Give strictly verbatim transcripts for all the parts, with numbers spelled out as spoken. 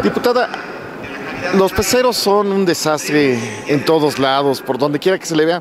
Diputada, los peceros son un desastre en todos lados, por donde quiera que se le vea.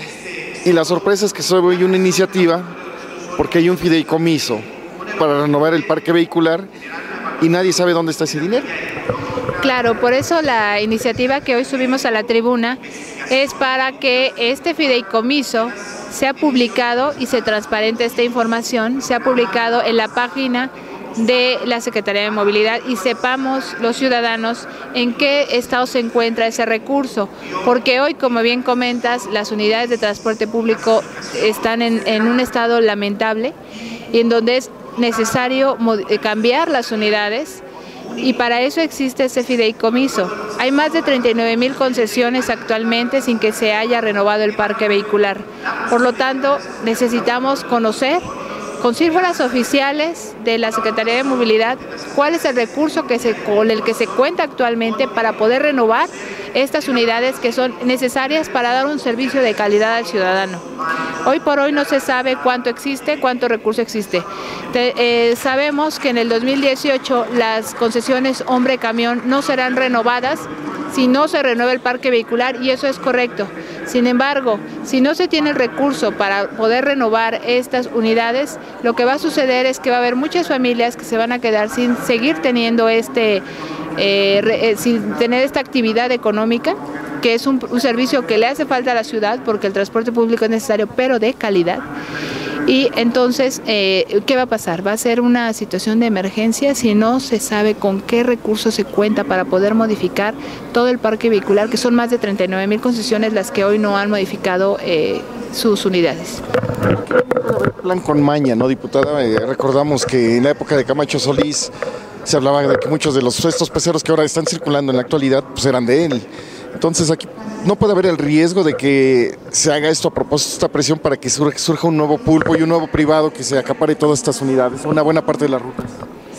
Y la sorpresa es que soy una iniciativa porque hay un fideicomiso para renovar el parque vehicular y nadie sabe dónde está ese dinero. Claro, por eso la iniciativa que hoy subimos a la tribuna es para que este fideicomiso sea publicado y se transparente esta información, sea publicado en la página de la Secretaría de Movilidad y sepamos los ciudadanos en qué estado se encuentra ese recurso, porque hoy, como bien comentas, las unidades de transporte público están en, en un estado lamentable y en donde es necesario cambiar las unidades. Y para eso existe ese fideicomiso. Hay más de treinta y nueve mil concesiones actualmente sin que se haya renovado el parque vehicular. Por lo tanto, necesitamos conocer con cifras oficiales de la Secretaría de Movilidad cuál es el recurso que se, con el que se cuenta actualmente para poder renovar estas unidades que son necesarias para dar un servicio de calidad al ciudadano. Hoy por hoy no se sabe cuánto existe, cuánto recurso existe. Te, eh, sabemos que en el dos mil dieciocho las concesiones hombre-camión no serán renovadas si no se renueva el parque vehicular, y eso es correcto. Sin embargo, si no se tiene el recurso para poder renovar estas unidades, lo que va a suceder es que va a haber muchas familias que se van a quedar sin seguir teniendo este, eh, re, sin tener esta actividad económica, que es un, un servicio que le hace falta a la ciudad porque el transporte público es necesario, pero de calidad. Y entonces, eh, ¿qué va a pasar? Va a ser una situación de emergencia si no se sabe con qué recursos se cuenta para poder modificar todo el parque vehicular, que son más de treinta y nueve mil concesiones las que hoy no han modificado eh, sus unidades. Plan con maña, ¿no, diputada? Eh, recordamos que en la época de Camacho Solís se hablaba de que muchos de los estos peceros que ahora están circulando en la actualidad pues eran de él. Entonces aquí no puede haber el riesgo de que se haga esto a propósito, esta presión para que surja, surja un nuevo pulpo y un nuevo privado que se acapare todas estas unidades, una buena parte de las rutas.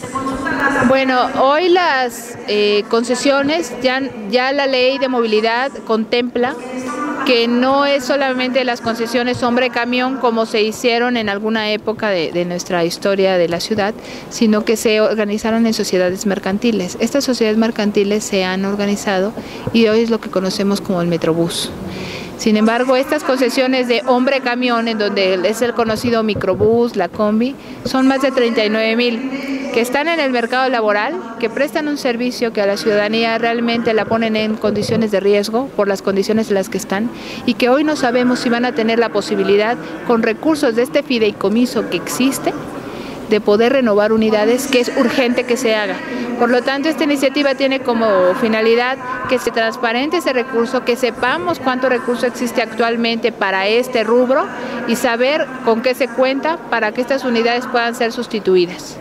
Bueno, hoy las eh, concesiones, ya, ya la ley de movilidad contempla que no es solamente las concesiones hombre-camión como se hicieron en alguna época de, de nuestra historia de la ciudad, sino que se organizaron en sociedades mercantiles. Estas sociedades mercantiles se han organizado y hoy es lo que conocemos como el Metrobús. Sin embargo, estas concesiones de hombre-camión, en donde es el conocido microbús, la combi, son más de treinta y nueve mil, que están en el mercado laboral, que prestan un servicio que a la ciudadanía realmente la ponen en condiciones de riesgo por las condiciones en las que están y que hoy no sabemos si van a tener la posibilidad, con recursos de este fideicomiso que existe, de poder renovar unidades, que es urgente que se haga. Por lo tanto, esta iniciativa tiene como finalidad que se transparente ese recurso, que sepamos cuánto recurso existe actualmente para este rubro y saber con qué se cuenta para que estas unidades puedan ser sustituidas.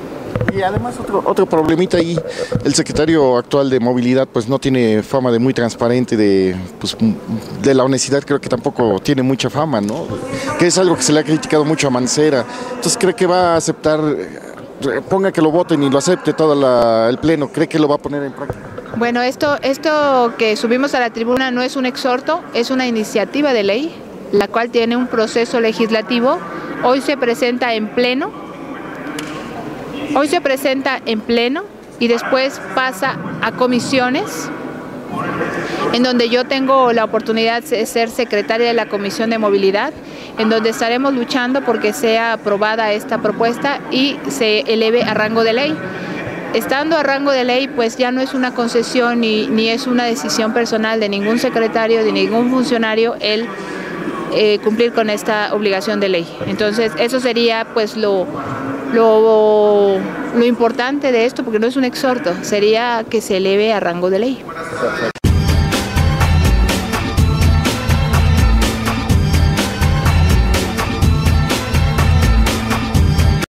Y además otro, otro problemita ahí, el secretario actual de Movilidad pues no tiene fama de muy transparente, de, pues, de la honestidad creo que tampoco tiene mucha fama, ¿no? Que es algo que se le ha criticado mucho a Mancera. Entonces, ¿cree que va a aceptar, ponga que lo voten y lo acepte todo la, el pleno, cree que lo va a poner en práctica? Bueno, esto, esto que subimos a la tribuna no es un exhorto, es una iniciativa de ley, la cual tiene un proceso legislativo. Hoy se presenta en pleno. Hoy se presenta en pleno y después pasa a comisiones, en donde yo tengo la oportunidad de ser secretaria de la Comisión de Movilidad, en donde estaremos luchando porque sea aprobada esta propuesta y se eleve a rango de ley. Estando a rango de ley, pues ya no es una concesión ni, ni es una decisión personal de ningún secretario, de ningún funcionario, el eh, cumplir con esta obligación de ley. Entonces, eso sería pues lo... Lo, lo importante de esto, porque no es un exhorto, sería que se eleve a rango de ley. Perfecto.